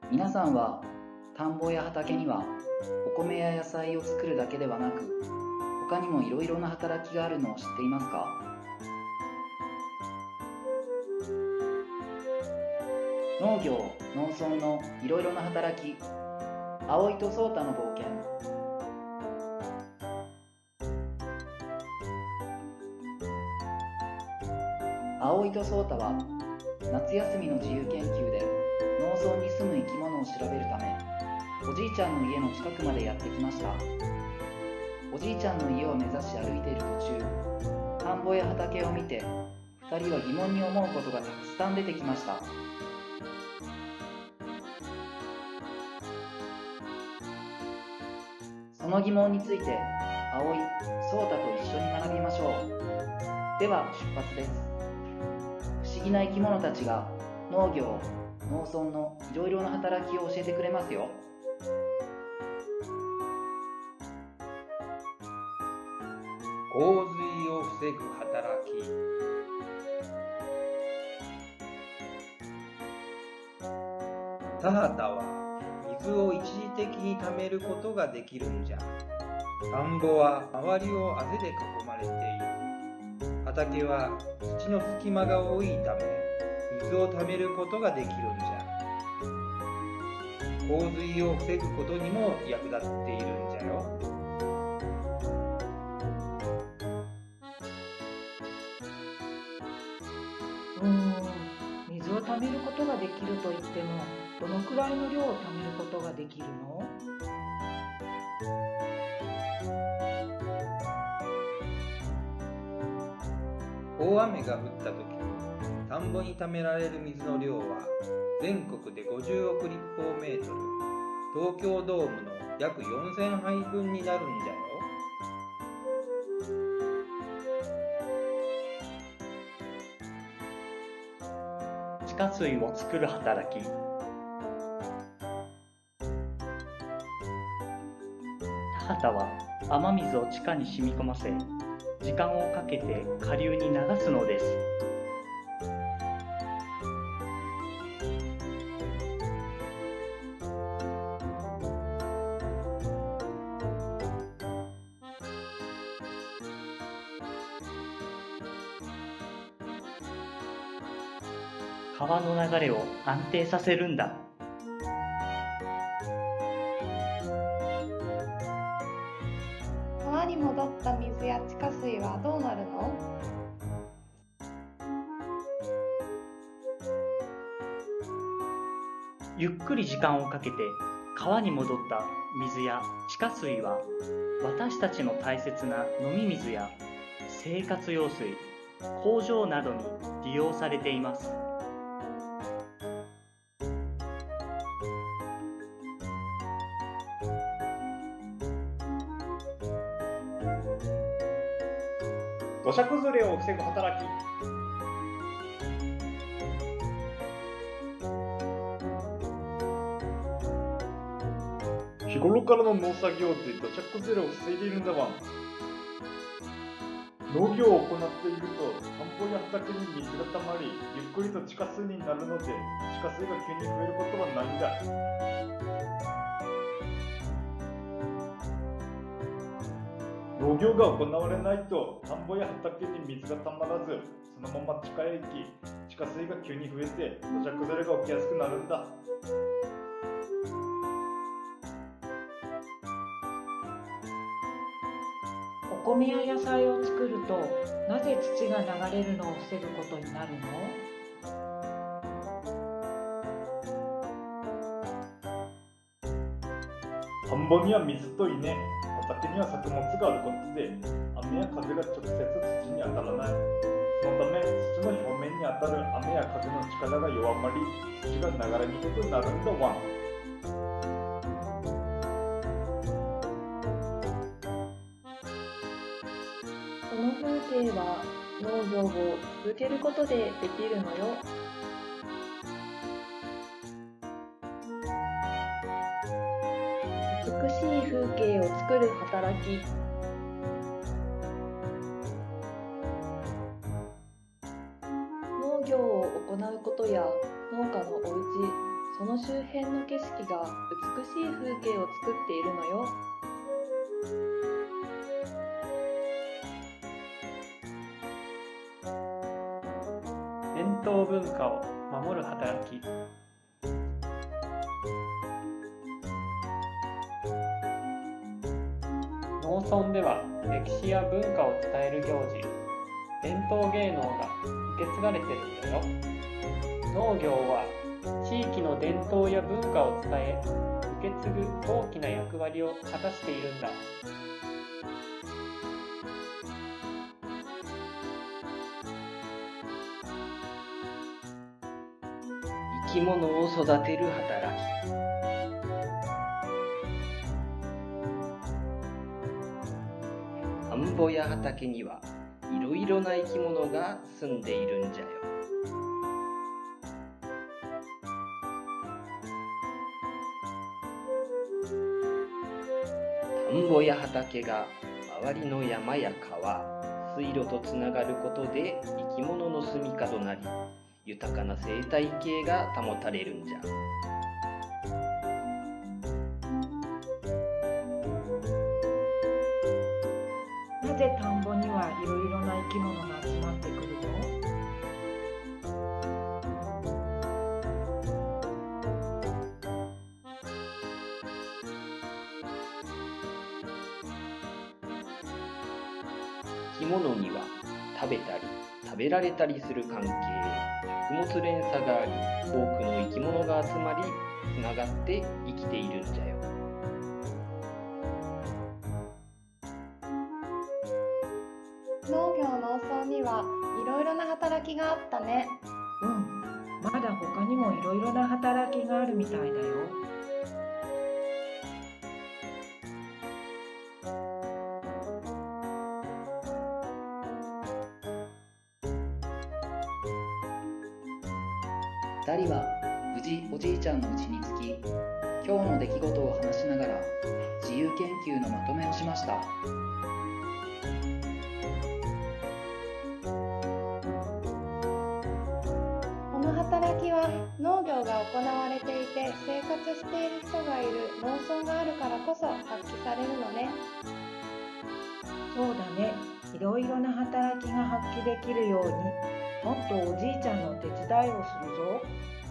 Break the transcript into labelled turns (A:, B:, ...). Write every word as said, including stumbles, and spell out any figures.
A: 皆さんは田んぼや畑にはお米や野菜を作るだけではなく、他にもいろいろな働きがあるのを知っていますか？農業・農村のいろいろな働き、葵と颯太の冒険。葵と颯太は夏休みの自由研究で農村に住む生き物を調べるため、おじいちゃんの家の近くまでやってきました。おじいちゃんの家を目指し歩いている途中、田んぼや畑を見てふたりは疑問に思うことがたくさん出てきました。その疑問について葵、颯太と一緒に学びましょう。では出発です。不思議な生き物たちが農業・農村のいろいろな働きを教えてくれますよ。
B: 洪水を防ぐ働き。田畑は水を一時的に貯めることができるんじゃ。田んぼは周りをあぜで囲まれている。畑は土の隙間が多いため水を貯めることができるんじゃ。洪水を防ぐことにも役立っているんじゃよ。
C: うーん、水を貯めることができるといっても、どのくらいの量を貯めることができるの？
B: 大雨が降ったとき、田んぼに貯められる水の量は全国でごじゅうおく立方メートル、東京ドームの約よんせんはい分になるんじゃよ。
D: 地下水を作る働き。田畑は雨水を地下に染み込ませ、時間をかけて下流に流すのです。川の流れを安定させるんだ。
E: 川に戻った水や地下水はどうなるの？
D: ゆっくり時間をかけて川に戻った水や地下水は、私たちの大切な飲み水や生活用水、工場などに利用されています。
F: 土砂崩れを防ぐ働き。日頃からの農作業で土砂崩れを防いでいるんだわん。農業を行っていると田んぼや畑に水がたまり、ゆっくりと地下水になるので、地下水が急に増えることはないんだ。農業が行われないと田んぼや畑に水がたまらず、そのまま地下へ行き、地下水が急に増えて土砂崩れが起きやすくなるんだ。
C: お米や野菜を作ると、なぜ土が流れるのを防ぐことになるの？
F: 田んぼには水と稲、畑には作物があることで、雨や風が直接土に当たらない。そのため、土の表面に当たる雨や風の力が弱まり、土が流れにくくなるんだわん。
E: この風景は農業を続けることでできるのよ。美しい風景を作る働き。農業を行うことや農家のお家、 その周辺の景色が美しい風景を作っているのよ。
G: 伝統文化を守る働き。農村では歴史や文化を伝える行事、伝統芸能が受け継がれてるんだよ。農業は地域の伝統や文化を伝え、受け継ぐ大きな役割を果たしているんだ。
H: 生き物を育てる働き。田んぼや畑にはいろいろな生き物が住んでいるんじゃよ。田んぼや畑が周りの山や川、水路とつながることで生き物の住みかとなり、豊かな生態系が保たれるんじゃ。
C: なぜ田んぼにはいろいろな生き物が集まってくるの？
H: 生き物には食べたり食べられたりする関係、食物連鎖があり、多くの生き物が集まり、つながって生きているんじゃよ。
I: 農業農村にはいろいろな働きがあったね。
C: うん、まだ他にもいろいろな働きがあるみたいだよ。
A: ふたりは無事おじいちゃんの家に着き、今日の出来事を話しながら自由研究のまとめをしました。
I: この働きは農業が行われていて生活している人がいる農村があるからこそ発揮されるのね。
C: そうだね。いろいろな働きが発揮できるように、もっとおじいちゃんの手伝いをするぞ。